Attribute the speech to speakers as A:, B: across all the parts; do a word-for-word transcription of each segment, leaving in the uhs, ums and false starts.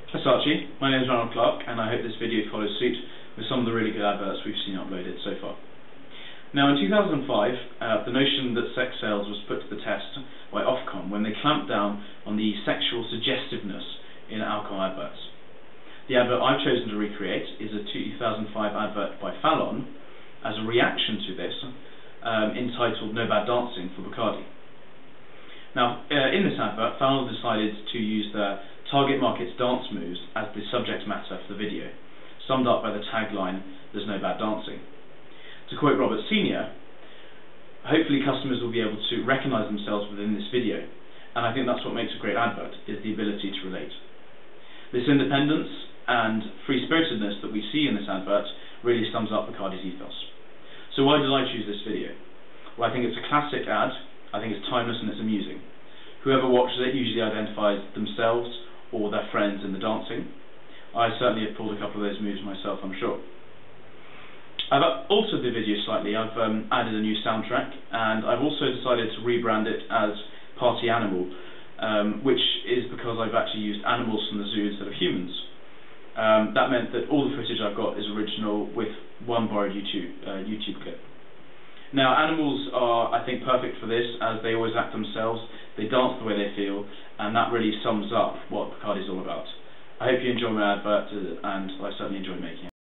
A: Hi Archie, my name is Ronald Clark and I hope this video follows suit with some of the really good adverts we've seen uploaded so far. Now in two thousand five, uh, the notion that sex sales was put to the test by Ofcom when they clamped down on the sexual suggestiveness in alcohol adverts. The advert I've chosen to recreate is a two thousand five advert by Fallon as a reaction to this, um, entitled No Bad Dancing for Bacardi. Now uh, in this advert, Fallon decided to use their target market's dance moves as the subject matter for the video, summed up by the tagline, "There's no bad dancing." To quote Robert Senior, hopefully customers will be able to recognise themselves within this video, and I think that's what makes a great advert, is the ability to relate. This independence and free-spiritedness that we see in this advert really sums up Bacardi's ethos. So why did I choose this video? Well, I think it's a classic ad, I think it's timeless and it's amusing. Whoever watches it usually identifies themselves or their friends in the dancing. I certainly have pulled a couple of those moves myself, I'm sure. I've altered the video slightly. I've um, added a new soundtrack, and I've also decided to rebrand it as Party Animal, um, which is because I've actually used animals from the zoo instead of humans. Um, that meant that all the footage I've got is original with one borrowed YouTube, uh, YouTube clip. Now animals are, I think, perfect for this, as they always act themselves, they dance the way they feel, and that really sums up what Bacardi is all about. I hope you enjoy my advert, uh, and I certainly enjoy making it.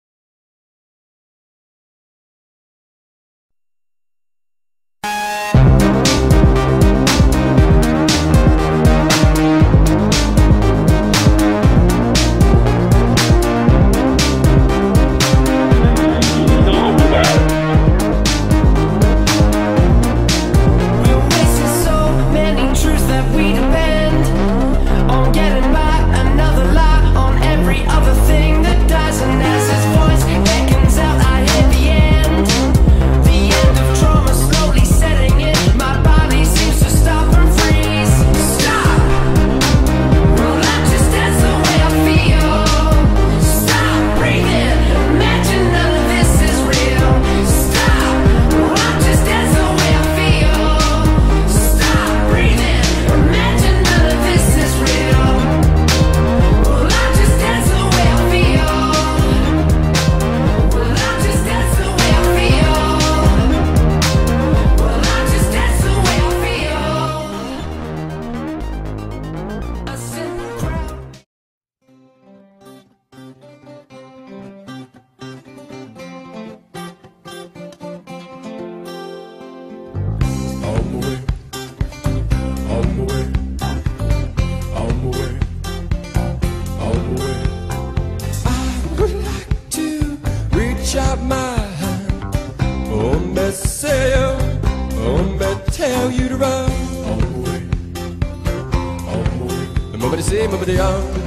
B: My hand, oh, me say, oh, me tell you to run. On the way, on the way. Nobody say, nobody on.